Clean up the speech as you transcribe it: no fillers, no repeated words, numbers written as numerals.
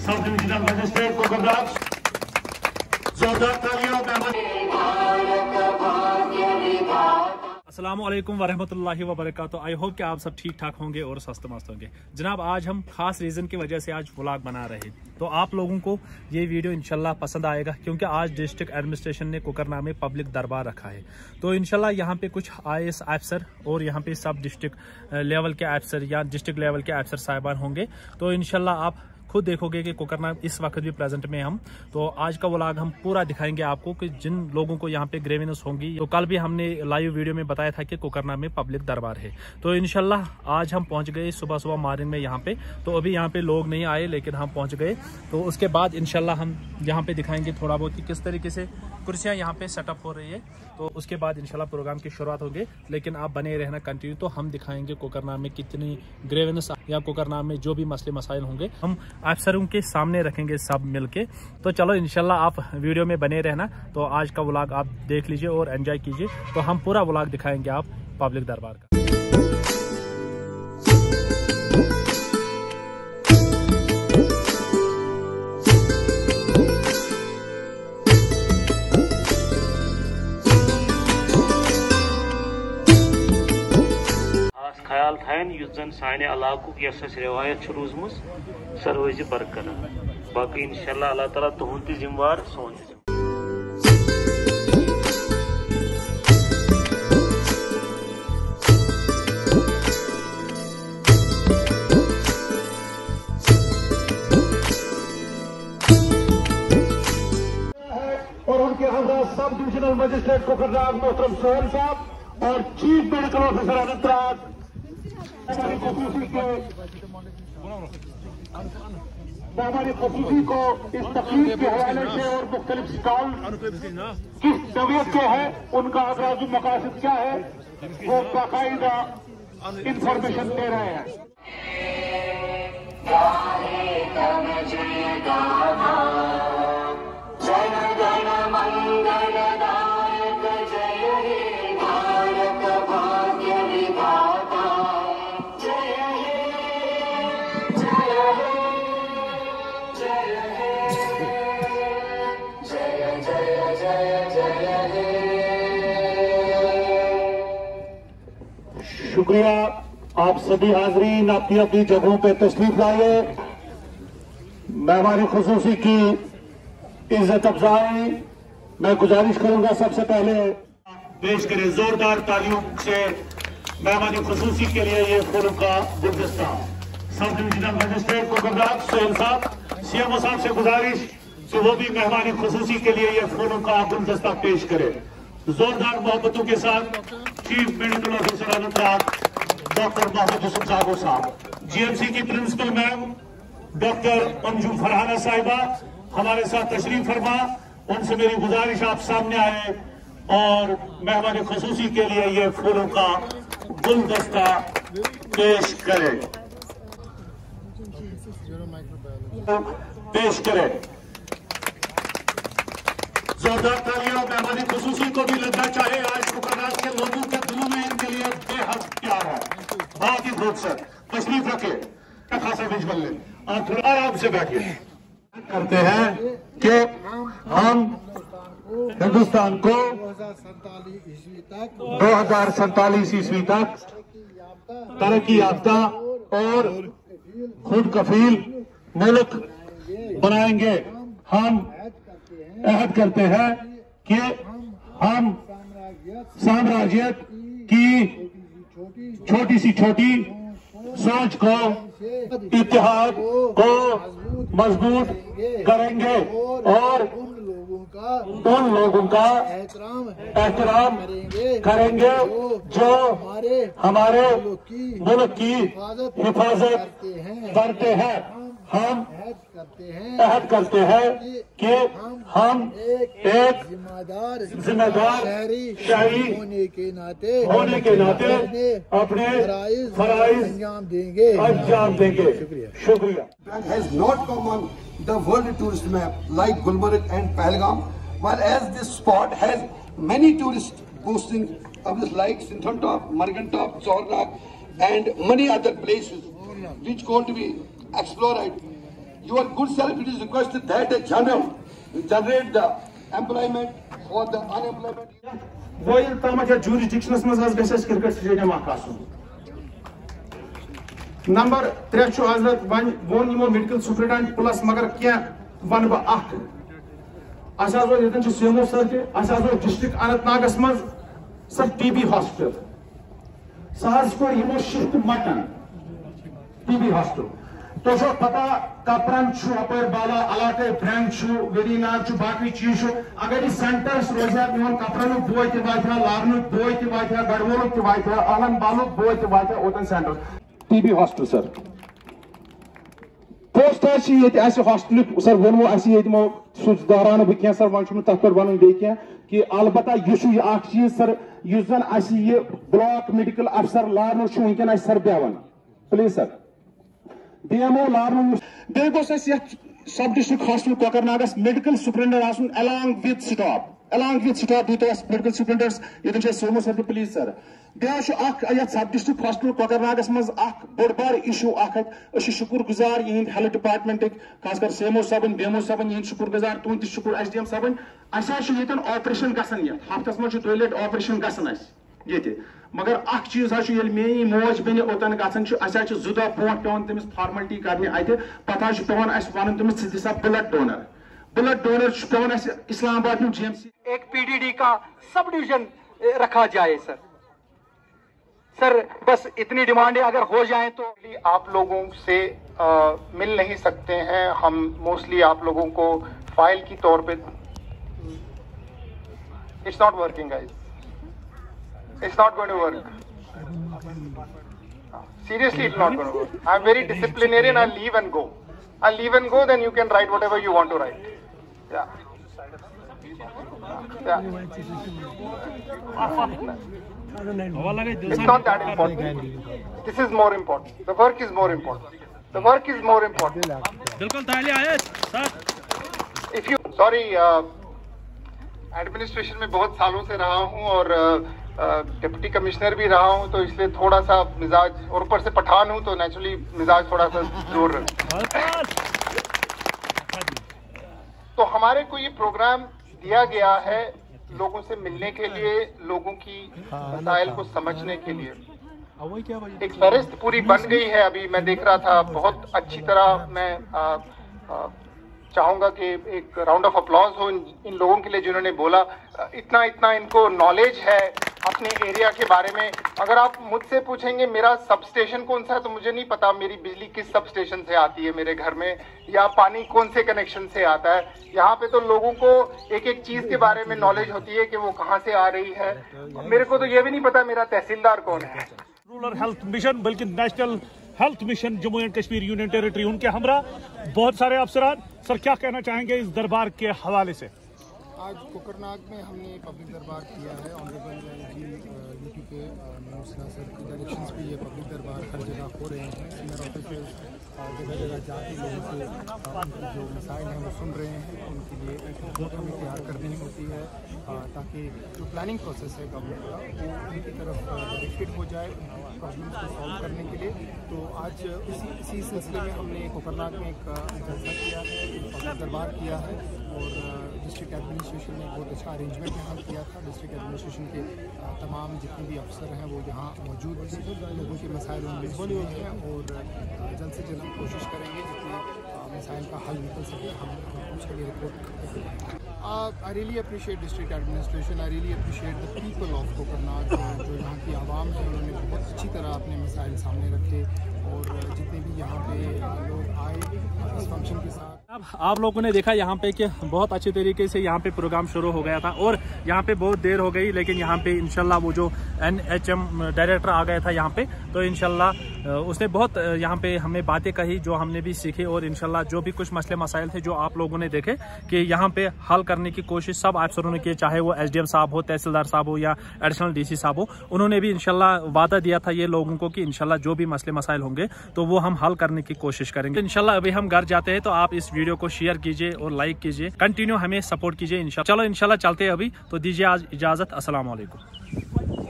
Sub divisional magistrate को जोरदार तालियों में। अस्सलामुअलैकुम वरहमतुल्लाहि वबरकातुहू। आई होप कि आप सब ठीक ठाक होंगे और स्वस्थ मस्त होंगे। जनाब, आज हम खास रीज़न की वजह से आज व्लॉग बना रहे हैं, तो आप लोगों को ये वीडियो इंशाल्लाह पसंद आएगा, क्योंकि आज डिस्ट्रिक्ट एडमिनिस्ट्रेशन ने कोकरना में पब्लिक दरबार रखा है। तो इंशाल्लाह यहाँ पे कुछ IAS अफसर और यहाँ पे सब डिस्ट्रिक्ट लेवल के अफसर या डिस्ट्रिक्ट लेवल के अफसर साहिबान होंगे। तो इंशाल्लाह आप खुद देखोगे कि कोकरना इस वक्त भी प्रेजेंट में हम। तो आज का व्लॉग हम पूरा दिखाएंगे आपको कि जिन लोगों को यहाँ पे ग्रेविनेस होंगी। तो कल भी हमने लाइव वीडियो में बताया था कि कोकरना में पब्लिक दरबार है। तो इंशाल्लाह आज हम पहुँच गए सुबह सुबह मॉर्निंग में यहाँ पे। तो अभी यहाँ पे लोग नहीं आए, लेकिन हम पहुँच गए। तो उसके बाद इंशाल्लाह हम यहाँ पे दिखाएंगे थोड़ा बहुत कि किस तरीके से कुर्सियाँ यहाँ पे सेटअप हो रही है। तो उसके बाद इंशाल्लाह प्रोग्राम की शुरुआत होगी, लेकिन आप बने रहना कंटिन्यू। तो हम दिखाएंगे कोकरना में कितनी ग्रेविनेस या कोकरना में जो भी मसले मसाइल होंगे हम अफसरों के सामने रखेंगे सब मिलके। तो चलो इंशाल्लाह आप वीडियो में बने रहना। तो आज का व्लॉग आप देख लीजिए और एंजॉय कीजिए। तो हम पूरा व्लॉग दिखाएंगे आप पब्लिक दरबार का। ख्याल थैन युस जन साने इलाकुक यस रिवायत रोजमस सह रोज बरकरार। बाकी इंशाल्लाह अल्लाह ताला तुहुंद ति जिम्मेवार सोन ति। और उनके हमरा सब डिविजनल मजिस्ट्रेट कोकरना मोहतरम सोहेल साहब और चीफ मेडिकल ऑफिसर अनंतनाग हमारी खसूसी को इस तकलीफ के हवाले से और मुख्तलिफ स्टॉल किस नवीयत के हैं, उनका अगराज़ मकासद क्या है, वो बाकायदा इंफॉर्मेशन दे रहे हैं। शुक्रिया, आप सभी हाजरीन अपनी अपनी जगहों पे तशरीफ लाइए। मेहमानी खुसूसी की इज्जत अफजाई मैं गुजारिश करूंगा सबसे पहले पेश करें जोरदार तालियों से मेहमानी खुसूसी के लिए ये फूलों का गुलदस्ता। सब डिविजनल मजिस्ट्रेट को सोहेल साहब CMO साहब से गुजारिश कि वो भी मेहमानी खुसूसी के लिए ये फूलों का गुलदस्ता पेश करे। जोरदार मोहब्बतों के साथ chief medical officer Anantnag doctor Mohammad Yusuf साहब, GMC की principal ma'am doctor Anjum Farhana साहिबा हमारे साथ तशरीफ फरमा। उनसे मेरी गुजारिश आप सामने आए और मेहमान खुसूसी के लिए ये फूलों का गुलदस्ता पेश करें। जोरदार तालियां मेहमानी खुसूसी को भी लगना चाहे। आज कोकरना के लोगों के दिलों में इनके लिए बेहद प्यार है, बहुत ही खूबसूरत। तशरीफ रखे खासा विजुअल ले, आप थोड़ा आराम से बैठिए। करते हैं कि हम हिंदुस्तान को 2047 ईस्वी तक तरक्की याफ्ता और खुद कफील मुल्क बनाएंगे। हम अहद करते हैं कि हम साम्राज्यत की छोटी सी छोटी सोच को, इत्तेहाद को मजबूत करेंगे और उन लोगों का एहतराम करेंगे जो हमारे मुल्क की हिफाजत करते हैं। हम अहद करते हैं कि हम एक जिम्मेदार शहरी होने के नाते अपने फराइज अंजाम देंगे। शुक्रिया। Has not come on the world tourist map like Gulmarg and Pahalgam, whereas this spot has many tourist boosting others like Sinthon Top, Margan Top, Zornak and many other places which going to be explored your good self, it is requested that a general generate the employment for the unemployment. Voil tamat ya jurisdictions maz az gashas cricket stadium akasun. Number 3 chu Hazrat von imo medical superintendent plus magar kya van ba ak. Asaz wo yetan chu CMO sir ke asaz wo district Anantnagas maz sir TB hospital. Sahas ko imo shift matan TB hospital. तो जो पता कपरन छु अपर बाला Alate brand छु वेरीनार छु बाकी चीज छु अगर इस सेंटर्स रोजा इवन कपरन बोय के वाथा लारनु बोय के वाथा गडवोल के वाथा आलन बालु बोय के वाथा ओतन centre TB hostel sir post अछि ये ऐसे हॉस्टल सर वनमो ऐसे ये मो सुधारान बकिया सर वन छु तत पर बनन बेकिया कि अलबत्ता युशु आख चीज सर युजन ऐसे ये ब्लॉक मेडिकल अफसर लारनु छु इनकन ऐसे सर बेवन please sir DMO Larnu, there goes a sub-district hospital Kokarnagas medical superintendent along with staff, due to medical superintendents, you can say so much of the police, sir. There should act sub-district hospital Kokarnagas must act Bodbar issue act, a Shukur Guzar in health department, Kaskar Semo 7, Demo 7, in Shukur Guzar, 20 Shukur SDM 7. I saw she hit an operation Gassania, half as much toilet operation Gassanas. मगर अख चीज ये मे मोज बन ओतन गसन जुदा brought पे तमिस formality करने अत पता पे वन तमिस दिसा ब्लड डोनर पे इस्लामाबाद GMC एक PDD का सब डिवीजन रखा जाए सर बस इतनी डिमांड है अगर हो जाए तो आप लोगों से मिल नहीं सकते हैं हम मोस्टली आप लोगों को फाइल की तौर पे it's not working guys It's not going to work. Seriously, it's not going to work. I'm very disciplinarian. I'll leave and go. I'll leave and go, then you can write whatever you want to write. Yeah. It's not that important. This is more important. The work is more important. The work is more important. If you, sorry, administration में बहुत सालों से रहा हूं और deputy commissioner भी रहा हूं तो इसलिए थोड़ा सा मिजाज और ऊपर से पठान हूं तो नेचुरली मिजाज थोड़ा सा जोर तो हमारे को ये प्रोग्राम दिया गया है लोगों से मिलने के लिए, लोगों की मसाइल को समझने के लिए। एक फहरिस्त पूरी बन गई है, अभी मैं देख रहा था बहुत अच्छी तरह। मैं चाहूंगा कि एक राउंड ऑफ अप्लॉज हो इन लोगों के लिए जिन्होंने बोला इतना इनको नॉलेज है अपने एरिया के बारे में। अगर आप मुझसे पूछेंगे मेरा सब स्टेशन कौन सा है तो मुझे नहीं पता मेरी बिजली किस सब स्टेशन से आती है मेरे घर में, या पानी कौन से कनेक्शन से आता है। यहाँ पे तो लोगों को एक एक चीज के बारे में नॉलेज होती है कि वो कहाँ से आ रही है। मेरे को तो ये भी नहीं पता मेरा तहसीलदार कौन है। रूरल हेल्थ मिशन बल्कि national health mission Jammu and Kashmir union territory, उनके हमरा बहुत सारे अफसरान। सर क्या कहना चाहेंगे इस दरबार के हवाले से? आज कोकरनाग में हमने पब्लिक दरबार किया है। ऑनरेबल जी यूटी के मिनिस्टर सर की डायरेक्शंस पे ये पब्लिक दरबार हर जगह हो रहे हैं। सीनियर ऑफिसर्स जगह जगह जाके लोगों से उनके जो मसाइल हैं वो सुन रहे हैं। उनके लिए एक रिपोर्ट हमें तैयार करनी होती है ताकि जो प्लानिंग प्रोसेस है गवर्नमेंट का वो उनकी तरफ डायरेक्टेड हो जाए उनकी प्रॉब्लम्स को सॉल्व करने के लिए। तो आज इसी सिलसिले में हमने कोकरनाग में एक जलसा किया है, एक पब्लिक दरबार किया है और डिस्ट्रिक्ट एडमिनिस्ट्रेशन ने बहुत अच्छा अरेंजमेंट यहाँ किया था। डिस्ट्रिक्ट एडमिनिस्ट्रेशन के तमाम जितने भी अफसर हैं वो यहाँ मौजूद थे, लोगों के मसाइल उनमें सुने हैं और जल्द से जल्द हम कोशिश करेंगे जितने मसाइल का हल निकल सके हम उसके लिए रिपोर्ट करेंगे। I really appreciate district administration, I really appreciate the people of Kokernag. जो यहाँ की आवाम है उन्होंने बहुत अच्छी तरह अपने मसाइल सामने रखे और जितने भी यहाँ पे लोग आए इस फंक्शन के साथ। अब आप लोगों ने देखा यहाँ पे कि बहुत अच्छे तरीके से यहाँ पे प्रोग्राम शुरू हो गया था और यहाँ पे बहुत देर हो गई, लेकिन यहाँ पे इंशाल्लाह वो जो NHM डायरेक्टर आ गया था यहाँ पे, तो इंशाल्लाह उसने बहुत यहाँ पे हमें बातें कही जो हमने भी सीखी और इंशाल्लाह जो भी कुछ मसले मसाइल थे जो आप लोगों ने देखे कि यहाँ पे हल करने की कोशिश सब अफसरों ने की, चाहे वो SDM साहब हो, तहसीलदार साहब हो या एडिशनल DC साहब हो। उन्होंने भी इंशाल्लाह वादा दिया था ये लोगों को कि इंशाल्लाह जो भी मसले मसाइल होंगे तो वो हम हल करने की कोशिश करेंगे। इंशाल्लाह अभी हम घर जाते हैं तो आप इस वीडियो को शेयर कीजिए और लाइक कीजिए, कंटिन्यू हमें सपोर्ट कीजिए इंशाल्लाह। चलो इंशाल्लाह चलते हैं अभी, तो दीजिए आज इजाजत। अस्सलाम वालेकुम।